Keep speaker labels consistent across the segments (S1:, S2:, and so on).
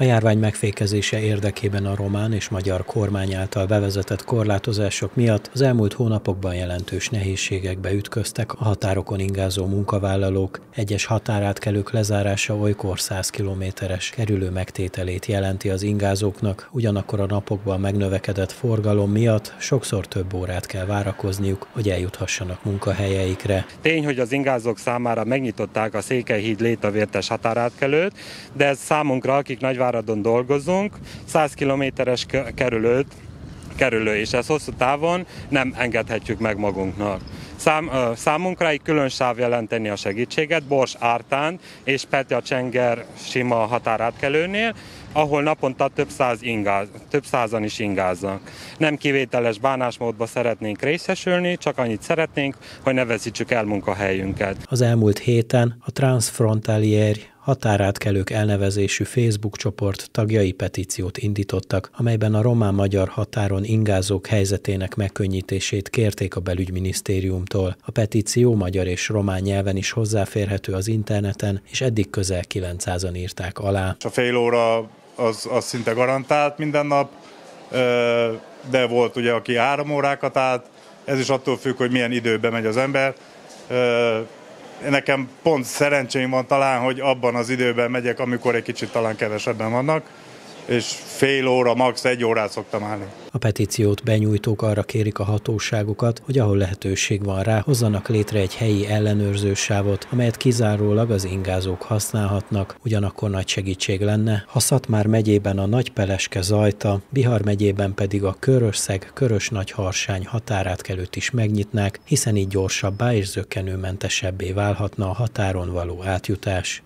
S1: A járvány megfékezése érdekében a román és magyar kormány által bevezetett korlátozások miatt az elmúlt hónapokban jelentős nehézségekbe ütköztek a határokon ingázó munkavállalók. Egyes határátkelők lezárása olykor 100 kilométeres kerülő megtételét jelenti az ingázóknak, ugyanakkor a napokban megnövekedett forgalom miatt sokszor több órát kell várakozniuk, hogy eljuthassanak munkahelyeikre.
S2: Tény, hogy az ingázók számára megnyitották a Székelyhíd-Létavértes határátkelőt, de ez számunkra, akik Nagyváradon dolgozunk, 100 kilométeres kerülő, és ezt hosszú távon nem engedhetjük meg magunknak. Számunkra egy külön sáv jelenteni a segítséget, Bors-Ártán és Petya-Csenger sima határátkelőnél, ahol naponta több százan is ingáznak. Nem kivételes bánásmódba szeretnénk részesülni, csak annyit szeretnénk, hogy ne veszítsük el munkahelyünket.
S1: Az elmúlt héten a Transfrontalier határátkelők elnevezésű Facebook csoport tagjai petíciót indítottak, amelyben a román-magyar határon ingázók helyzetének megkönnyítését kérték a belügyminisztériumtól. A petíció magyar és román nyelven is hozzáférhető az interneten, és eddig közel 900-an írták alá.
S3: A fél óra az szinte garantált minden nap, de volt ugye, aki 3 órákat állt, ez is attól függ, hogy milyen időben megy az ember. Nekem pont szerencsém van talán, hogy abban az időben megyek, amikor egy kicsit talán kevesebben vannak, és fél óra, max. 1 órát szoktam állni.
S1: A petíciót benyújtók arra kérik a hatóságokat, hogy ahol lehetőség van rá, hozzanak létre egy helyi ellenőrzősávot, amelyet kizárólag az ingázók használhatnak. Ugyanakkor nagy segítség lenne, ha Szatmár megyében a Nagypeleske-Zajta, Bihar megyében pedig a Körös-Nagyharsány határátkelőt is megnyitnák, hiszen így gyorsabbá és zökkenőmentesebbé válhatna a határon való átjutás.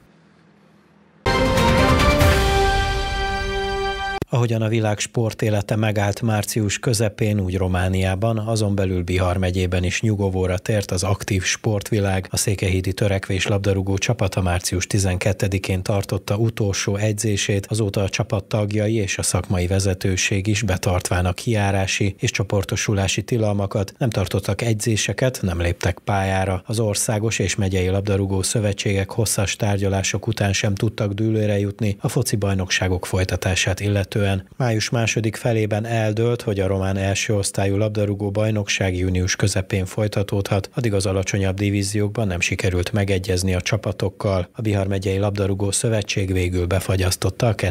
S1: Ahogyan a világ sportélete megállt március közepén, úgy Romániában, azon belül Bihar megyében is nyugovóra tért az aktív sportvilág. A székelyhídi törekvés labdarúgó csapata március 12-én tartotta utolsó edzését, azóta a csapat tagjai és a szakmai vezetőség is betartván a kijárási és csoportosulási tilalmakat nem tartottak edzéseket, nem léptek pályára. Az országos és megyei labdarúgó szövetségek hosszas tárgyalások után sem tudtak dűlőre jutni a foci bajnokságok folytatását illetően. Május második felében eldőlt, hogy a román első osztályú labdarúgó bajnokság június közepén folytatódhat, addig az alacsonyabb divíziókban nem sikerült megegyezni a csapatokkal. A Bihar megyei labdarúgó szövetség végül befagyasztotta a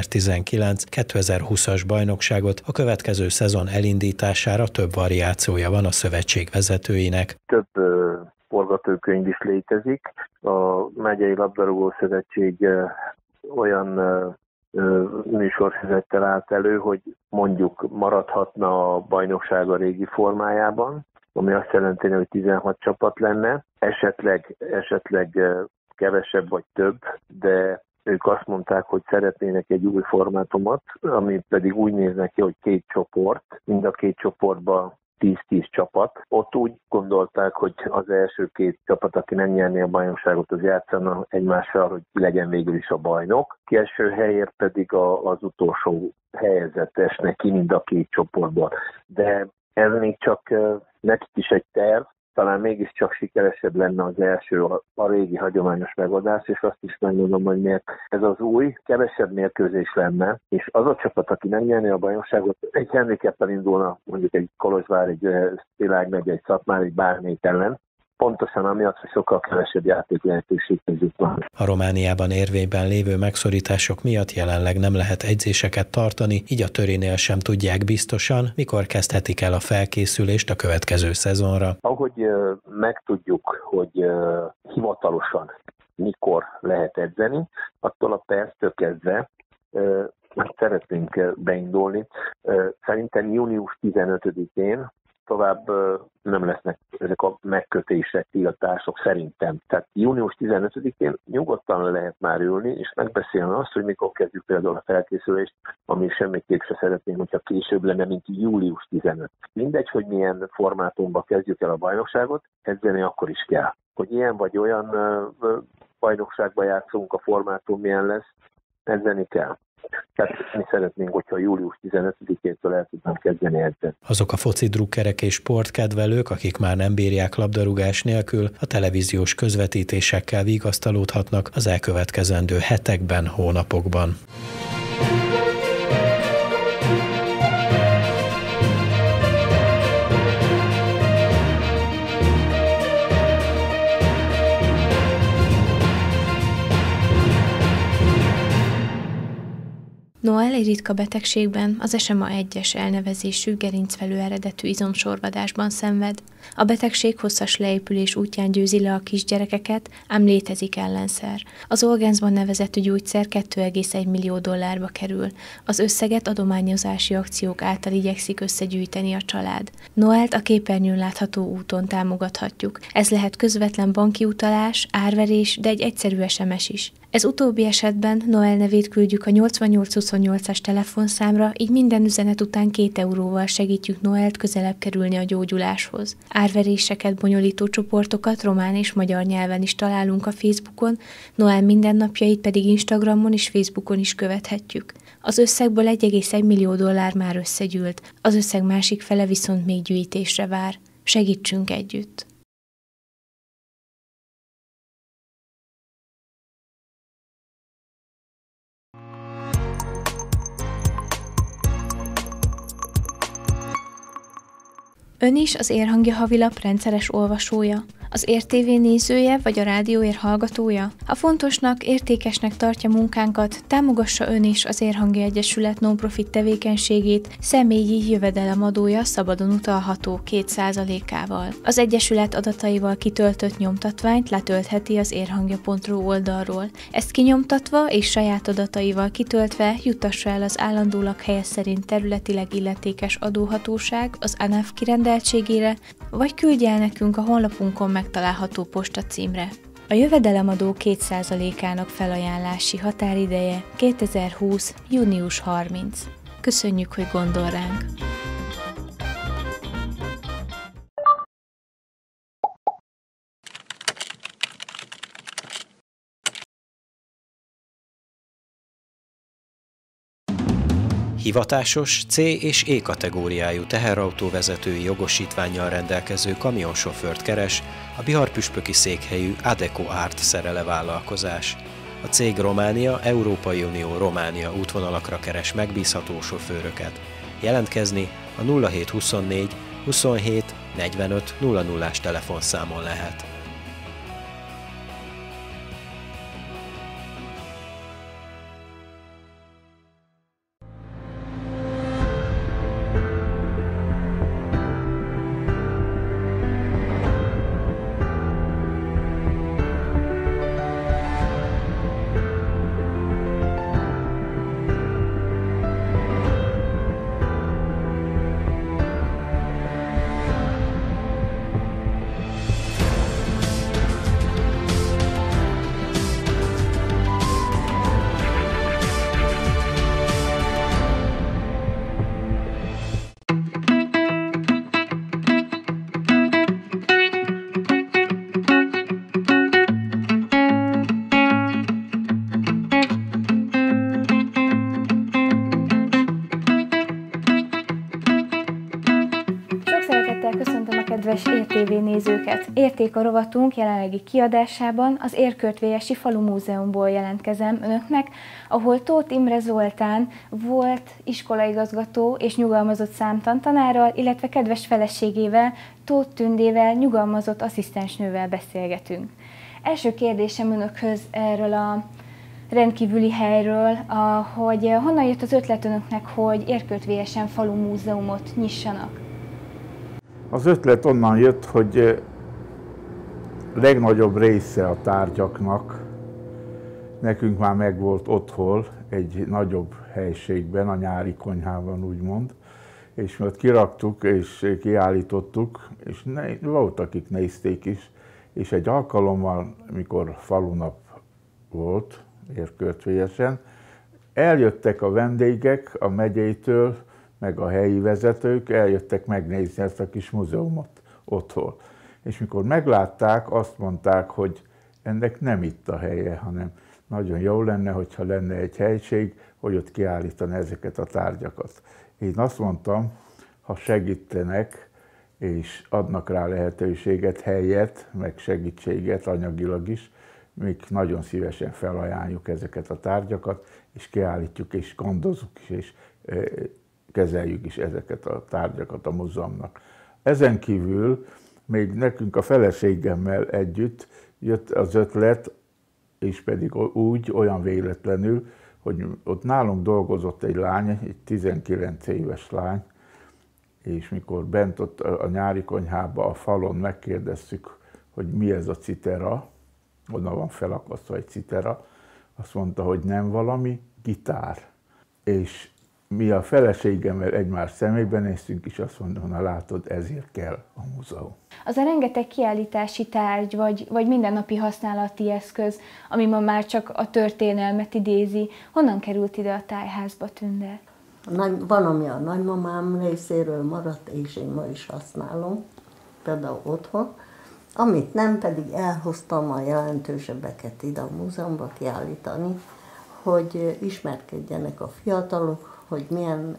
S1: 2019-2020-as bajnokságot, a következő szezon elindítására több variációja van a szövetség vezetőinek.
S4: Több forgatókönyv is létezik. A megyei labdarúgó szövetség olyan műsorfüzettel állt elő, hogy mondjuk maradhatna a bajnokság a régi formájában, ami azt jelenti, hogy 16 csapat lenne, esetleg kevesebb vagy több, de ők azt mondták, hogy szeretnének egy új formátumot, ami pedig úgy néz neki, hogy 2 csoport, mind a 2 csoportban 10-10 csapat. Ott úgy gondolták, hogy az első 2 csapat, aki nem nyerné a bajnokságot, az játszana egymással, hogy ki legyen végül is a bajnok. Ki első helyért pedig az utolsó helyezett esne ki mind a 2 csoportból. De ez még csak nekik is egy terv, talán mégiscsak sikeresebb lenne az első, a régi hagyományos megoldás, és azt is megmondom, hogy miért ez az új, kevesebb mérkőzés lenne, és az a csapat, aki nem nyerné a bajnokságot, egy handicappel indulna, mondjuk egy Kolozsvár, egy Szilágymegye, egy Szatmár, egy bármelyik ellen, pontosan amiatt, hogy sokkal kevesebb játék lehetőség között van.
S1: A Romániában érvényben lévő megszorítások miatt jelenleg nem lehet edzéseket tartani, így a törénél sem tudják biztosan, mikor kezdhetik el a felkészülést a következő szezonra.
S4: Ahogy megtudjuk, hogy hivatalosan mikor lehet edzeni, attól a perctől kezdve szeretnénk beindulni. Szerintem június 15-én tovább nem lesznek ezek a megkötések, tiltások szerintem. Tehát június 15-én nyugodtan lehet már ülni, és megbeszélni azt, hogy mikor kezdjük például a felkészülést, ami semmiképp se szeretném, hogyha később lenne, mint július 15. Mindegy, hogy milyen formátumban kezdjük el a bajnokságot, edzeni akkor is kell. Hogy ilyen vagy olyan bajnokságban játszunk, a formátum milyen lesz, edzeni kell. Tehát mi szeretnénk, hogyha július 15-től el tudnám kezdeni edzeni.
S1: Azok a foci drukkerek és sportkedvelők, akik már nem bírják labdarúgás nélkül, a televíziós közvetítésekkel vigasztalódhatnak az elkövetkezendő hetekben, hónapokban.
S5: Noel egy ritka betegségben, az SMA 1-es elnevezésű gerincvelő eredetű izomsorvadásban szenved. A betegség hosszas leépülés útján győzi le a kisgyerekeket, ám létezik ellenszer. Az Zolgensma nevezetű gyógyszer $2,1 millió kerül. Az összeget adományozási akciók által igyekszik összegyűjteni a család. Noelt a képernyőn látható úton támogathatjuk. Ez lehet közvetlen banki utalás, árverés, de egy egyszerű SMS is. Ez utóbbi esetben Noel nevét küldjük a 8828-as telefonszámra, így minden üzenet után 2 euróval segítjük Noelt közelebb kerülni a gyógyuláshoz. Árveréseket bonyolító csoportokat román és magyar nyelven is találunk a Facebookon, Noel mindennapjait pedig Instagramon és Facebookon is követhetjük. Az összegből $1,1 millió már összegyűlt, az összeg másik fele viszont még gyűjtésre vár. Segítsünk együtt! Ön is az Érhangja havilap rendszeres olvasója? Az Ér TV nézője vagy a Rádióér hallgatója? Ha fontosnak, értékesnek tartja munkánkat, támogassa ön is az Érhangja Egyesület non-profit tevékenységét személyi jövedelemadója szabadon utalható 2%-ával. Az Egyesület adataival kitöltött nyomtatványt letöltheti az érhangja.ru oldalról. Ezt kinyomtatva és saját adataival kitöltve juttassa el az állandó lakhelye szerint területileg illetékes adóhatóság az ANAF kirendeltségére, vagy küldje el nekünk a honlapunkon megtalálható postacímre. A jövedelemadó 2%-ának felajánlási határideje 2020. június 30. Köszönjük, hogy gondol ránk!
S1: Hivatásos C és E kategóriájú teherautóvezetői jogosítvánnyal rendelkező kamionsofőrt keres a biharpüspöki székhelyű Adeco Art szerele vállalkozás. A cég Románia, Európai Unió Románia útvonalakra keres megbízható sofőröket. Jelentkezni a 0724 27 45 00-ás telefonszámon lehet.
S5: Kedves Ér TV nézőket! Érték a rovatunk jelenlegi kiadásában az Érkötvélyesi Falu Múzeumból jelentkezem önöknek, ahol Tóth Imre Zoltán volt iskolaigazgató és nyugalmazott számtantanárral, illetve kedves feleségével, Tóth Tündével, nyugalmazott asszisztensnővel beszélgetünk. Első kérdésem önökhöz erről a rendkívüli helyről, hogy honnan jött az ötlet önöknek, hogy Érkötvélyesen Falu Múzeumot nyissanak?
S6: Az ötlet onnan jött, hogy legnagyobb része a tárgyaknak nekünk már megvolt otthon, egy nagyobb helységben, a nyári konyhában úgymond, és mi ott kiraktuk és kiállítottuk, és volt, akik nézték is, és egy alkalommal, mikor falunap volt Érkötvélyesen, eljöttek a vendégek a megyétől, meg a helyi vezetők, eljöttek megnézni ezt a kis múzeumot otthon. És mikor meglátták, azt mondták, hogy ennek nem itt a helye, hanem nagyon jó lenne, hogyha lenne egy helység, hogy ott kiállítani ezeket a tárgyakat. Én azt mondtam, ha segítenek, és adnak rá lehetőséget, helyet, meg segítséget anyagilag is, még nagyon szívesen felajánljuk ezeket a tárgyakat, és kiállítjuk, és gondozzuk is, és kezeljük is ezeket a tárgyakat a múzeumnak. Ezen kívül még nekünk a feleségemmel együtt jött az ötlet, és pedig olyan véletlenül, hogy ott nálunk dolgozott egy lány, egy 19 éves lány, és mikor bent ott a nyári konyhába a falon megkérdeztük, hogy mi ez a citera, onnan van felakasztva egy citera, azt mondta, hogy nem valami, gitár. És mi a feleségemmel egymás szemébe néztünk, és azt mondom, na látod, ezért kell a múzeum.
S5: Az a rengeteg kiállítási tárgy, vagy mindennapi használati eszköz, ami ma már csak a történelmet idézi, honnan került ide a tájházba, Tünde?
S7: Van, ami a nagymamám részéről maradt, és én ma is használom, például otthon. Amit nem, pedig elhoztam a jelentősebbeket ide a múzeumba kiállítani, hogy ismerkedjenek a fiatalok, hogy milyen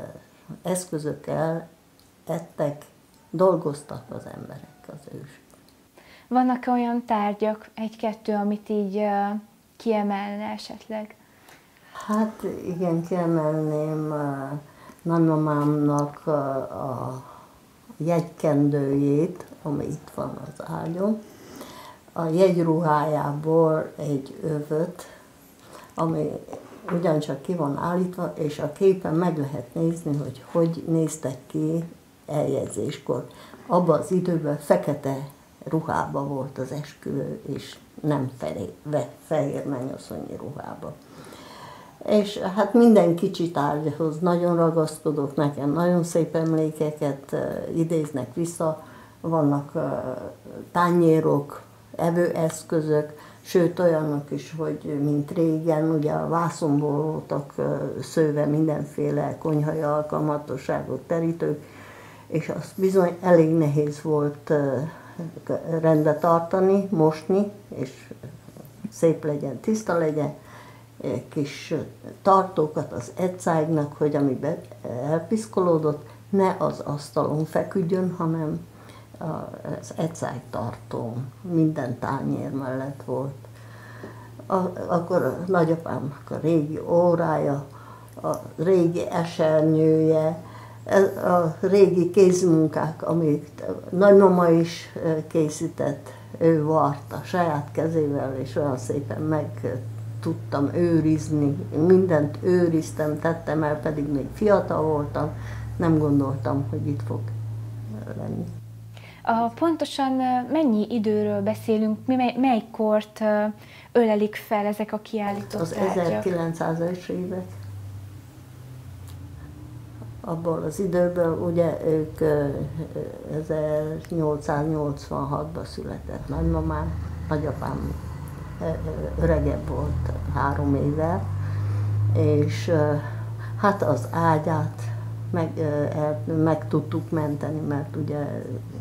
S7: eszközökkel ettek, dolgoztak az emberek, az ősök.
S5: Vannak olyan tárgyak, egy-kettő, amit így kiemelne esetleg?
S7: Hát igen, kiemelném nagymamámnak a jegykendőjét, ami itt van az ágyon. A jegyruhájából egy övöt, ami ugyancsak ki van állítva, és a képen meg lehet nézni, hogy hogy néztek ki eljegyzéskor. Abban az időben fekete ruhában volt az esküvő, és nem fehér mennyasszonyi ruhában. És hát minden kicsi tárgyhoz nagyon ragaszkodok, nekem nagyon szép emlékeket idéznek vissza, vannak tányérok, evőeszközök, sőt olyanok is, hogy mint régen, ugye a vászonból voltak szőve mindenféle konyhai alkalmatosságok, terítők, és azt bizony elég nehéz volt rendbe tartani, mosni, és szép legyen, tiszta legyen, kis tartókat az ecágnak, hogy amiben elpiszkolódott, ne az asztalon feküdjön, hanem az ecág tartó minden tányér mellett volt. Akkor a nagyapámnak a régi órája, a régi esernyője, a régi kézmunkák, amit nagymama is készített, ő varta saját kezével, és olyan szépen meg tudtam őrizni, mindent őriztem, tettem el, pedig még fiatal voltam, nem gondoltam, hogy itt fog lenni.
S5: Pontosan mennyi időről beszélünk, mely kort ölelik fel ezek a kiállított
S7: az
S5: tárgyak?
S7: 1900-es évek. Abból az időből, ugye ők 1886-ban született nagymamám, nagyapám öregebb volt 3 évvel, és hát az ágyát meg tudtuk menteni, mert ugye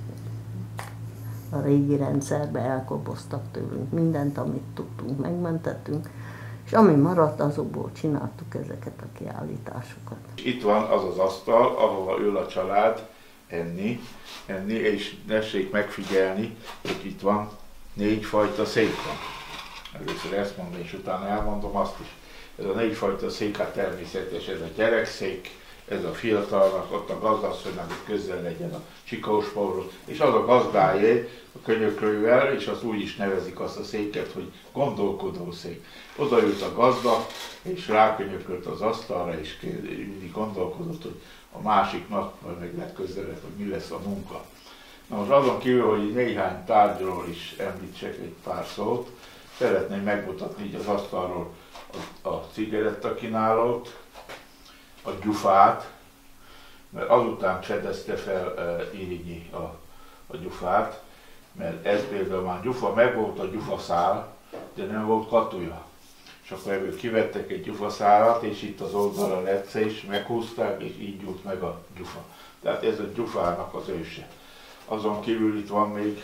S7: a régi rendszerbe elkoboztak tőlünk mindent, amit tudtunk, megmentettünk, és ami maradt, azokból csináltuk ezeket a kiállításokat.
S6: Itt van az az asztal, ahova ül a család enni, és tessék megfigyelni, hogy itt van 4 fajta szék van. Először ezt mondom, és utána elmondom azt is. Ez a 4 fajta szék, hát természetes, ez a gyerekszék, ez a fiatalnak, ott a gazdasszonynak, hogy közel legyen a csikósporhoz, és az a gazdájé a könyöklővel, és azt úgy is nevezik azt a széket, hogy gondolkodószék. Oda ült a gazda, és rákönyökölt az asztalra, és mindig gondolkodott, hogy a másik nap, vagy meg legközelebb, hogy mi lesz a munka. Na most azon kívül, hogy néhány tárgyról is említsek egy pár szót, szeretném megmutatni így az asztalról a cigarettakínálót, a gyufát, mert azután fedezte fel Írigyi a gyufát, mert ez például már gyufa, meg volt a gyufaszál, de nem volt katúja. És akkor ebből kivettek egy gyufaszálat, és itt az oldalra lecce, és meghúzták, és így gyújt meg a gyufa. Tehát ez a gyufának az őse. Azon kívül itt van még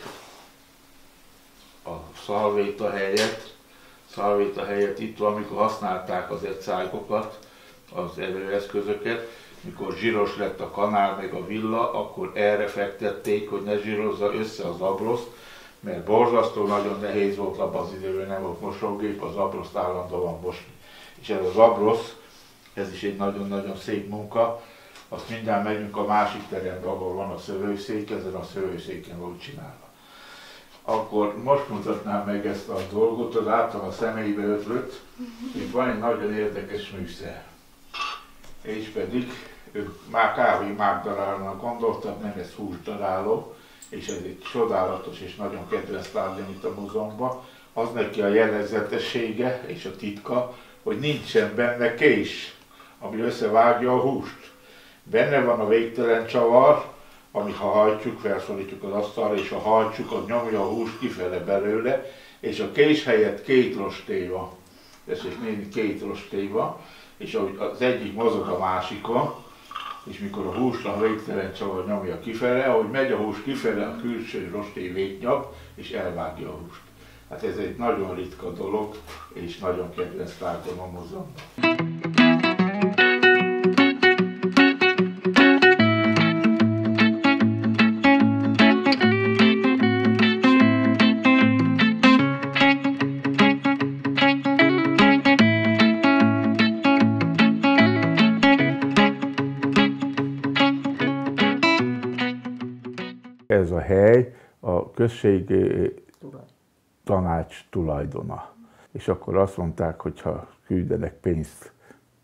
S6: a szalvéta helyett itt van, amikor használták az ecágokat, az evőeszközöket, mikor zsíros lett a kanál meg a villa, akkor erre fektették, hogy ne zsírozza össze az abroszt, mert borzasztó, nagyon nehéz volt abban az időben, nem volt mosógép, az abroszt állandóan mosni. És ez az abrosz, ez is egy nagyon-nagyon szép munka, azt mindjárt megyünk a másik terembe, ahol van a szövőszék, ezen a szövőszéken volt csinálva. Akkor most mutatnám meg ezt a dolgot, az által a személybe ötlött, itt van egy nagyon érdekes műszer. És pedig ők már kávémágdarálónak gondoltak, nem ez húsdaráló, és ez egy csodálatos és nagyon kedves tárgy, itt a múzeumban. Az neki a jellegzetessége és a titka, hogy nincsen benne kés, ami összevágja a húst. Benne van a végtelen csavar, ami ha hajtjuk, felszorítjuk az asztalra, és ha hajtjuk, az nyomja a húst kifele belőle, és a kés helyett 2 rostély van. Tessék nézni, 2 rostély van, és ahogy az egyik mozog a másikon, és mikor a húst a végtelen csavar nyomja kifele, ahogy megy a hús kifele, a külső rostély végnyap, és elvágja a húst. Hát ez egy nagyon ritka dolog, és nagyon kedvenc tárgyam a múzeumban. Ez a hely a községi tanács tulajdona. És akkor azt mondták, hogy ha küldenek pénzt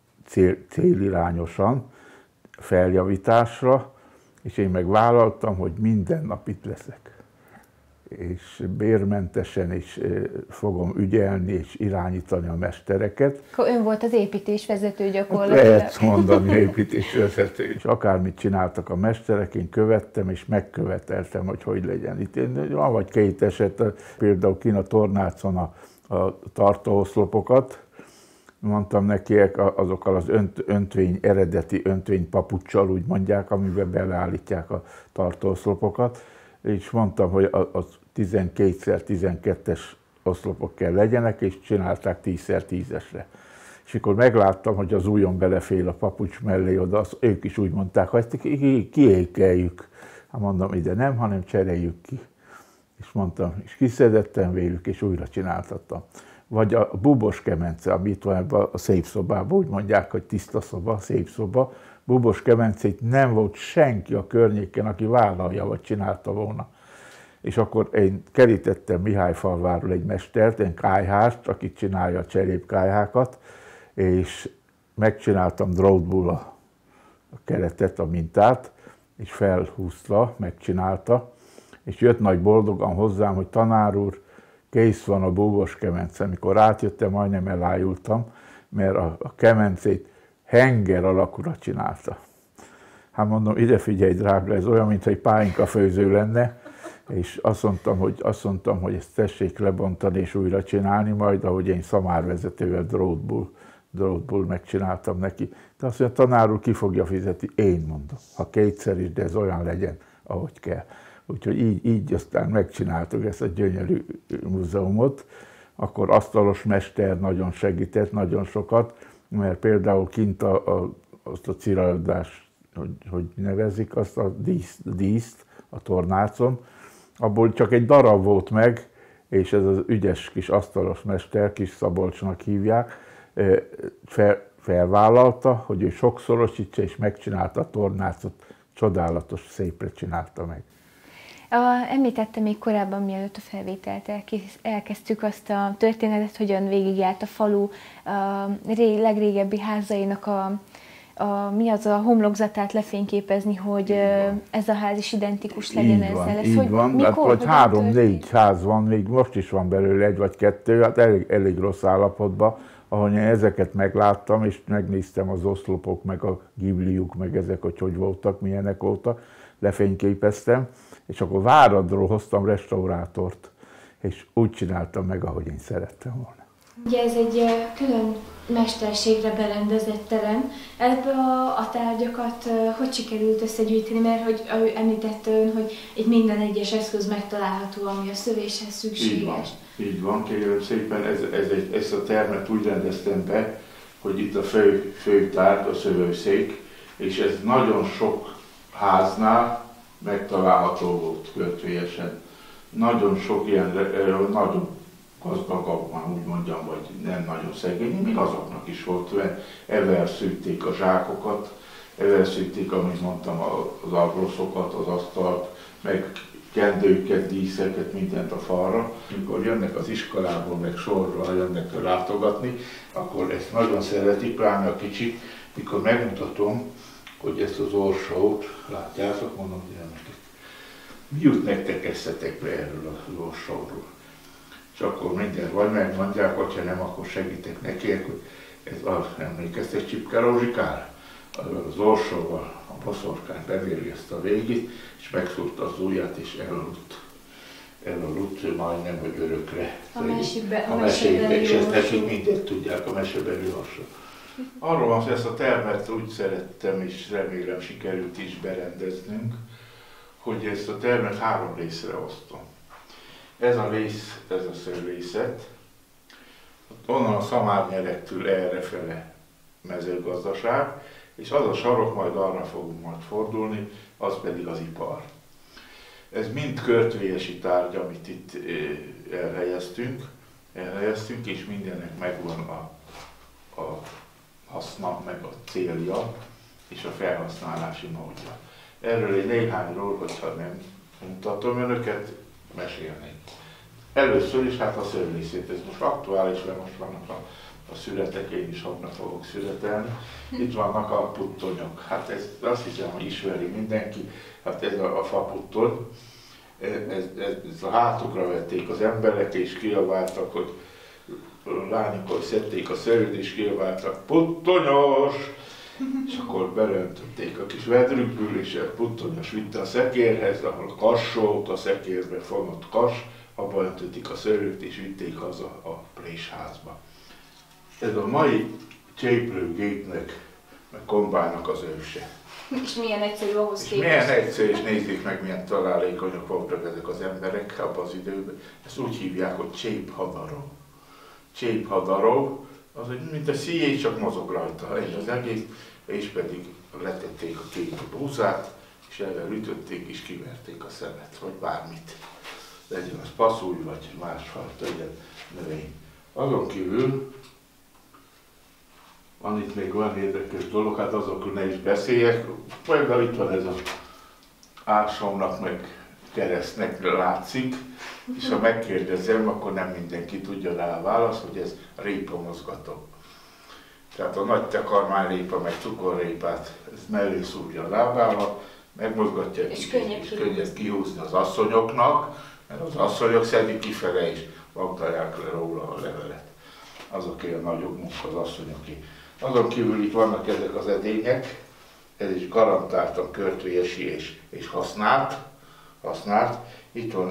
S6: célirányosan, feljavításra, és én meg vállaltam, hogy minden nap itt leszek. És bérmentesen is fogom ügyelni és irányítani a mestereket.
S5: Akkor ön volt az építésvezető gyakorlatilag.
S6: Lehet mondani építésvezető. És akármit csináltak a mesterek, én követtem és megköveteltem, hogy hogy legyen. Itt van vagy 2 eset, például kint a tornácon a tartóoszlopokat, mondtam nekiek azokkal az eredeti öntvénypapuccsal, úgy mondják, amiben beleállítják a tartóoszlopokat, és mondtam, hogy az 12x12-es oszlopok kell legyenek, és csinálták 10x10-esre. És akkor megláttam, hogy az ujjon belefél a papucs mellé oda, ők is úgy mondták, hogy ezt kiékeljük. Hát mondom, ide nem, hanem cseréljük ki. És mondtam, és kiszedettem vélük, és újra csináltattam. Vagy a bubos kemence, ami itt van ebben a szép szobában, úgy mondják, hogy tiszta szoba, szép szoba, bubos kemencét nem volt senki a környéken, aki vállalja, vagy csinálta volna. És akkor én kerítettem Mihályfalváról egy mestert, egy kályhást, aki csinálja a cserépkályhákat, és megcsináltam drótból a keretet, a mintát, és felhúzta, megcsinálta, és jött nagy boldogan hozzám, hogy tanár úr, kész van a búbos kemence. Amikor átjöttem, majdnem elájultam, mert a kemencét henger alakúra csinálta. Hát mondom, ide figyelj drága, ez olyan, mintha egy pálinkafőző lenne, és azt mondtam, hogy ezt tessék lebontani és újra csinálni, majd ahogy én szamárvezetővel drótból megcsináltam neki. De azt mondja, tanár úr, ki fogja fizetni? Én mondom, ha 2-szer is, de ez olyan legyen, ahogy kell. Úgyhogy így aztán megcsináltuk ezt a gyönyörű múzeumot. Akkor asztalos mester nagyon segített, nagyon sokat, mert például kint azt a ciraldást, hogy nevezik, azt a díszt a tornácon, abból csak egy darab volt meg, és ez az ügyes kis asztalos mester, Kis Szabolcsnak hívják, felvállalta, hogy ő sokszorosítsa, és megcsinálta a tornácot, csodálatos, szépre csinálta meg.
S5: Említette még korábban, mielőtt a felvételt elkezdtük azt a történetet, hogy ön végigjárt a falu legrégebbi házainak a homlokzatát lefényképezni, hogy ez a ház is identikus legyen ezzel.
S6: Így van, mikor, hát, 3-4 ház van, még most is van belőle 1 vagy 2, hát elég rossz állapotban, ahol én ezeket megláttam, és megnéztem az oszlopok, meg a gibliuk, meg ezek, hogy voltak, milyenek voltak, lefényképeztem, és akkor Váradról hoztam restaurátort, és úgy csináltam meg, ahogy én szerettem volna.
S5: Ugye ez egy külön mesterségre berendezett terem. Ebbe a tárgyakat hogy sikerült összegyűjteni? Mert hogy említette ön, hogy itt minden egyes eszköz megtalálható, ami a szövéshez szükséges.
S6: Így van, kérem szépen, ezt a termet úgy rendeztem be, hogy itt a fő tárgy, a szövőszék, és ez nagyon sok háznál megtalálható volt költőjesen. nagyon sok ilyen, nagyon gazdagabb, már úgy mondjam, vagy nem nagyon szegény, még azoknak is volt, elverszűjték a zsákokat, elverszűjték, amit mondtam, az abroszokat, az asztalt, meg kendőket, díszeket, mindent a falra. Amikor jönnek az iskolából, meg sorra jönnek látogatni, akkor ezt nagyon szeretik, pláne a kicsik, mikor megmutatom, hogy ezt az orsót, látjátok, mondom gyermekek, mi jut nektek eszetekbe erről az orsóról? És akkor minden vagy megmondják, vagy ha nem, akkor segítek nekiek, hogy ez emlékeztek Csipke Rózsikára? Az orsóval a boszorkány bevéri ezt a végét, és megszúrta az ujját, és elaludt majdnem, hogy örökre. A mesében, és ezt nekik mindent tudják, a mesebeli orsó. Arról van, hogy ezt a termet úgy szerettem, és remélem sikerült is berendeznünk, hogy ezt a termet 3 részre osztom. Ez a rész, ez a szőrészet, onnan a szamárnyerektől errefele mezőgazdaság, és az a sarok, majd arra fogunk majd fordulni, az pedig az ipar. Ez mind körtvélyesi tárgy, amit itt elhelyeztünk, és mindennek megvan a haszna, meg a célja, és a felhasználási módja. Erről egy néhányról, hogyha nem mutatom önöket, mesélnék. Először is hát a szőlészét, ez most aktuális, mert most vannak a születek, én is holnap fogok születelni. Itt vannak a puttonyok, hát ez azt hiszem, hogy ismeri mindenki, hát ez a faputtony. Ez a hátukra vették az emberek, és kiabáltak, hogy lányokon szedték a szőrűt, és kiabáltak, puttonyos! És akkor belöntötték a kis vedrükből, és a puttonyos vitte a szekérhez, ahol a kas volt, a szekérbe fonott kas, abba öntötték a szőrűt, és vitték haza a présházba. Ez a mai cséplőgépnek, meg kombájnak az őse.
S5: És milyen egyszerű ahhoz képest.
S6: Milyen egyszerű, és nézzék meg, milyen találékonyok voltak ezek az emberek abban az időben. Ezt úgy hívják, hogy cséphadaró. Cséphadaró, az mint a szíjé, csak mozog rajta egy az egész, és pedig letették a két búzát, és ezzel ütötték, és kiverték a szemet, vagy bármit. Legyen az passzúj, vagy másfajta ilyen növény. Azon kívül van itt még olyan érdekes dolog, hát azokról ne is beszéljek. Például itt van ez az ásomnak, meg keresztnek látszik, és ha megkérdezem, akkor nem mindenki tudja rá a választ, hogy ez répamozgató. Tehát a nagy takarmányrépa, meg cukorrépát, ez mellé szúrja a lábával, megmozgatja, és könnyebb kihúzni az asszonyoknak, mert az asszonyok szedik kifele, és magdalják le róla a levelet. Azoké a nagyobb munka, az asszonyoké. Azon kívül itt vannak ezek az edények, ez is garantáltan körtvélyesi és használt. Itt van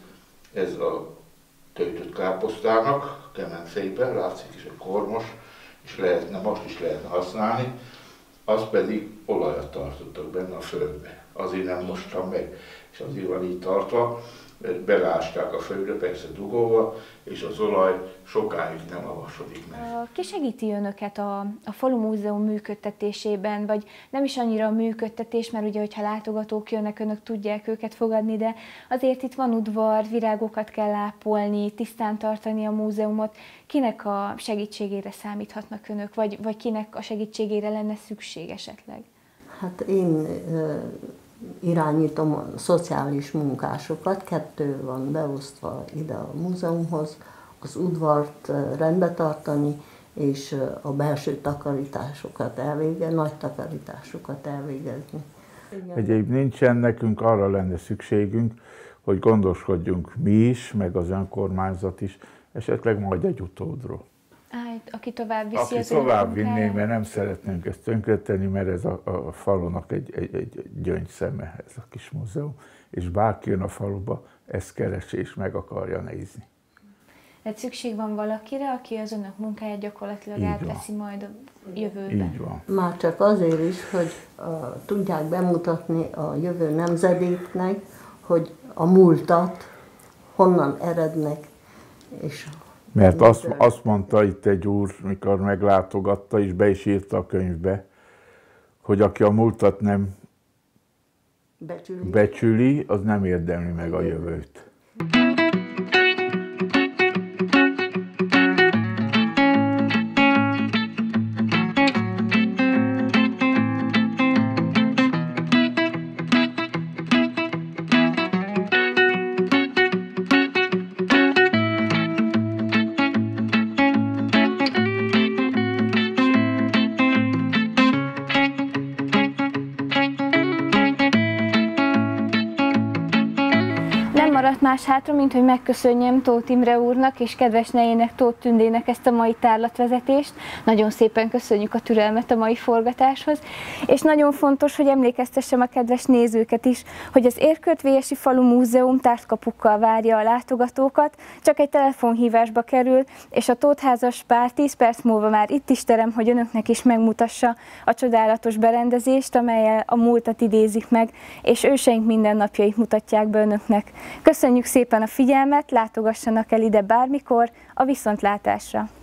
S6: ez a töltött káposztának, kemencében, látszik is a kormos, és most is lehetne használni, az pedig olajat tartottak benne a földbe. Azért nem mostam meg, és azért van így tartva, mert beleásták a földre, persze dugóval, és az olaj sokáig nem avasodik meg.
S5: Ki segíti önöket a Falu Múzeum működtetésében, vagy nem is annyira a működtetés, mert ugye, hogyha látogatók jönnek, önök tudják őket fogadni, de azért itt van udvar, virágokat kell ápolni, tisztán tartani a múzeumot. Kinek a segítségére számíthatnak önök, vagy kinek a segítségére lenne szükség esetleg? Hát
S7: én irányítom a szociális munkásokat, 2 van beosztva ide a múzeumhoz, az udvart rendbe tartani, és a belső takarításokat nagy takarításokat elvégezni.
S6: Egyéb nincsen, nekünk arra lenne szükségünk, hogy gondoskodjunk mi is, meg az önkormányzat is, esetleg majd egy utódról.
S5: Aki tovább viszi
S6: az tovább vinné, mert nem szeretnénk ezt tönkretenni, mert ez a falunak egy gyöngyszeme, ez a kis múzeum, és bárki jön a faluba, ezt keresi és meg akarja nézni.
S5: Tehát szükség van valakire, aki az önök munkáját gyakorlatilag átveszi majd a jövőben.
S6: Így van.
S7: Már csak azért is, hogy tudják bemutatni a jövő nemzedéknek, hogy a múltat honnan erednek, és
S6: mert azt mondta itt egy úr, mikor meglátogatta, és be is írta a könyvbe, hogy aki a múltat nem becsüli, az nem érdemli meg a jövőt.
S8: maradt más hátra, mint hogy megköszönjem Tóth Imre úrnak és kedves nejének, Tóth Tündének ezt a mai tárlatvezetést. Nagyon szépen köszönjük a türelmet a mai forgatáshoz, és nagyon fontos, hogy emlékeztessem a kedves nézőket is, hogy az Érkölt-Vélyesi Falu Múzeum tártkapukkal várja a látogatókat, csak egy telefonhívásba kerül, és a Tóth-házas pár 10 perc múlva már itt is terem, hogy önöknek is megmutassa a csodálatos berendezést, amellyel a múltat idézik meg, és őseink mindennapjait mutatják be önöknek. Köszönjük szépen a figyelmet, látogassanak el ide bármikor, a viszontlátásra!